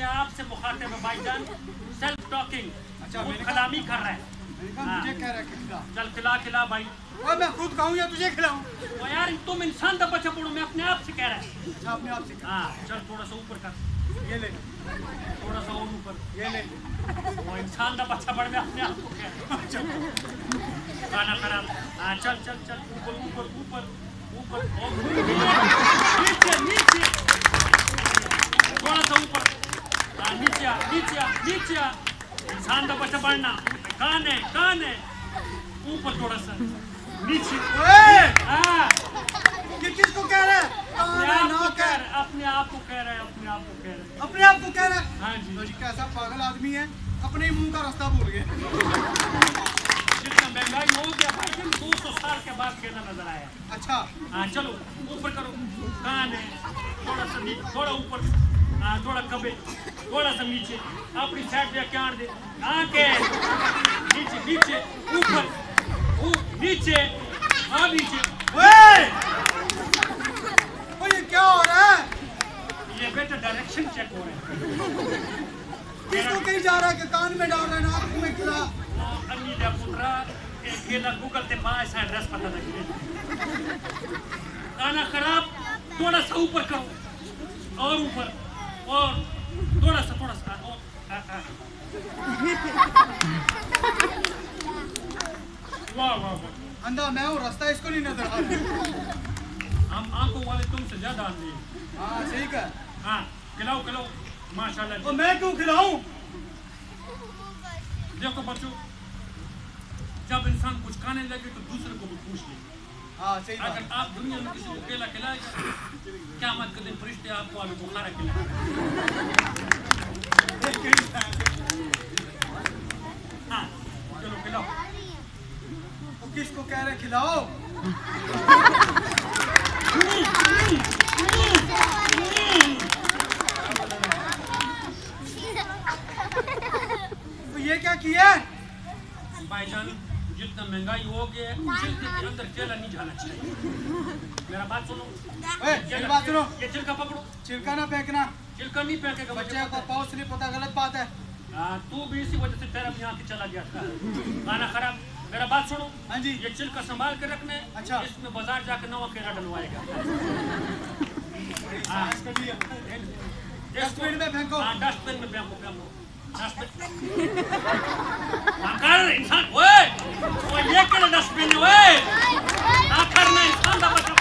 अपने आप से मुखातिब है भाईजान, सेल्फ टॉकिंग। अच्छा, खुद कलामी कर रहा है। मुझे कह रहा है खिला। चल खिला खिला भाई। और मैं खुद खाऊं या तुझे खिलाऊं? वो यार तुम इंसान का बच्चा पड़ो, मैं अपने आप से कह रहा है। अच्छा, अपने आप से। हाँ चल थोड़ा सा ऊपर कर, ये ले, थोड़ा सा और ऊपर, ये ले। वो इंसान का बच्चा पड़, मैं अपने आप को कह रहा हूँ। खाना खराब। हाँ चल चल चल ऊपर ऊपर ऊपर ऊपर और नीचे नीचे, थोड़ा सा ऊपर। हाँ नीचे आ नीचे आ नीचे आ, इंसान का बच्चा पड़ना। कान है ऊपर, थोड़ा सा नीचे। हाँ ये किसको कह रहा है? अपने आप को कह रहा है, अपने आप को कह रहा है, अपने आप को कह रहा है, अपने आप को कह रहा है। हाँ जी। तो जी कैसा पागल आदमी है, अपने ही मुंह का रास्ता भूल गया। जितना महंगाई हो गया भाई, 200 साल के बाद कहना नजर आया। अच्छा हाँ चलो ऊपर करो। कान है, थोड़ा सा नीचे, थोड़ा ऊपर। हाँ थोड़ा कबे, थोड़ा सा नीचे, अपनी साइड पे क्या दे। आंखें नीचे नीचे ऊपर नीचे, हाँ नीचे। ओ ये क्या हो रहा है? ये बेटा डायरेक्शन चेक हो रहा है। किसको कहीं जा रहा है कि कान में डाल रहा है, नाक में खिला? अन्नी दा पुत्रा केला गूगल ते पास है, एड्रेस पता लगे। खाना खराब, थोड़ा सा ऊपर करो और ऊपर और थोड़ा सा और वाह वाह वाह। अंधा मैं हूँ, रास्ता इसको नहीं नजर आ रहा। हम आंखों वाले तुमसे ज्यादा आते हैं। हाँ सही कहा। हाँ खिलाओ खिलाओ माशाल्लाह। तो मैं क्यों खिलाऊं? देखो बच्चों, जब इंसान कुछ खाने लगे तो दूसरे को भी पूछ ले। हाँ सही बात। अगर आप दुनिया में किसी को केला खिलाएगा, क़यामत के दिन फरिश्ते आपको आलू बुखारा खिलाएंगे। हाँ चलो खिलाओ। तो किसको कह रहे खिलाओ? तो ये क्या किया? भाईजान जितना महंगाई हो गया है, छिलके के अंदर केला नहीं जाना चाहिए। मेरा बात सुनो। मेरी बात सुनो। ये छिलका पकड़ो। छिलका ना फेंकना। छिलका नहीं फेंकेगा बच्चे को पाँव से नहीं पता, गलत बात है। हाँ तू भी इसी वजह से तेरा भी यहाँ के चला गया था। खाना खराब। मेरा बात सुनो। हाँ जी। ये छिलका संभाल के रखना है। अच्छा। इसमें बाजार जाकर नवा केला डलवाएगा। डस्टबिन में फेंको। हाँ डस्टबिन में फेंको। इंसान ओए, ये क्या डस्टबिन है ओए? आखिर में इंसान का